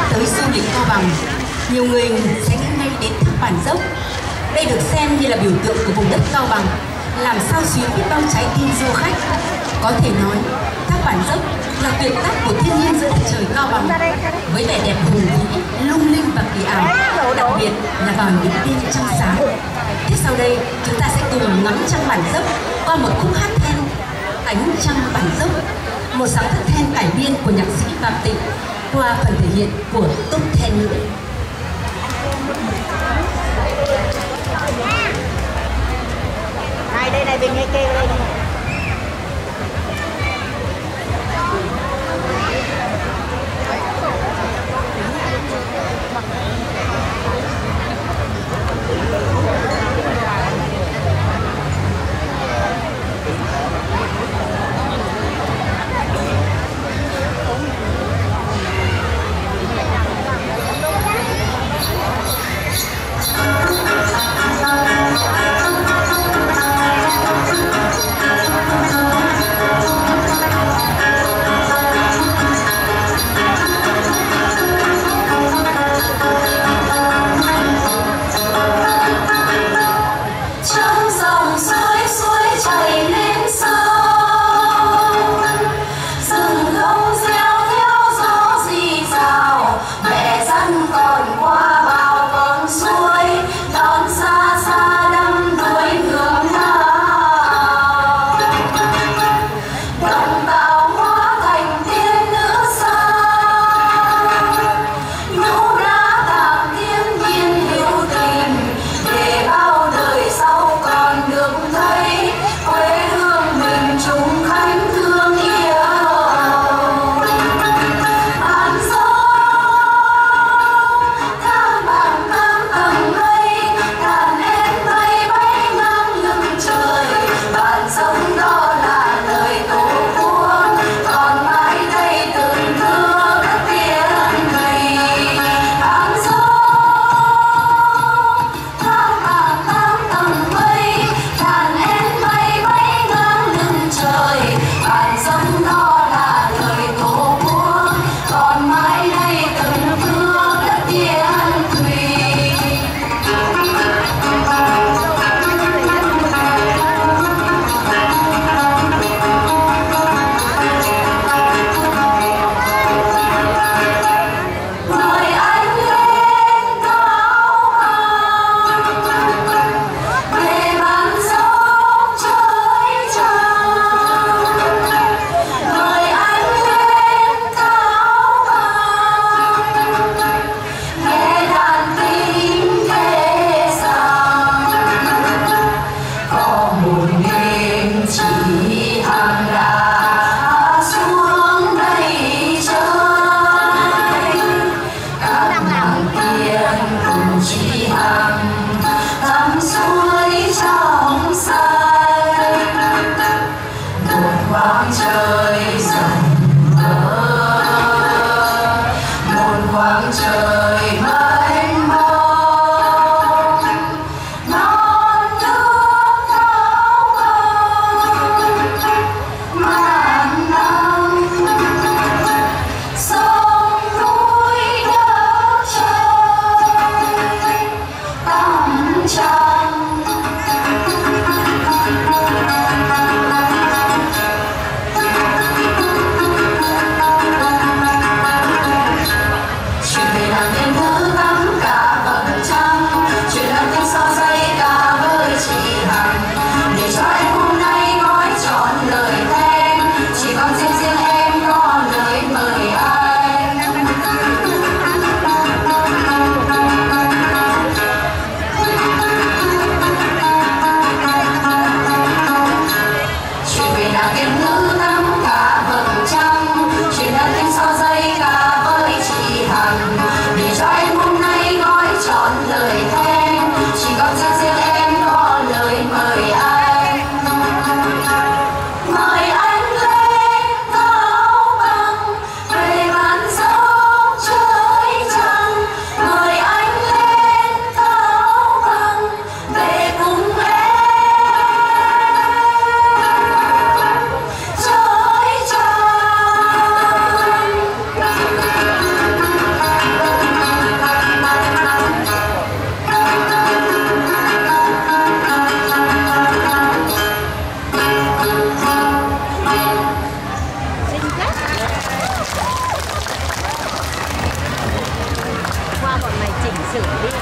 tới du lịch Cao Bằng, nhiều người sẽ nghĩ ngay đến Thác Bản Dốc. Đây được xem như là biểu tượng của vùng đất Cao Bằng, làm sao xuyến biết bao trái tim du khách. Có thể nói, Thác Bản Dốc là tuyệt tác của thiên nhiên giữa đất trời Cao Bằng, với vẻ đẹp hùng vĩ, lung linh và kỳ ảo, đặc biệt là vào những đêm trăng sáng. Tiếp sau đây, chúng ta sẽ cùng ngắm trăng Bản Dốc qua một khúc hát then Ánh Trăng Bản Dốc, một sáng tác then cải biên của nhạc sĩ Phạm Tịnh qua phần thể hiện của Túc Then Nữ. Đây này, bên ngay kêu đây này. sử đi.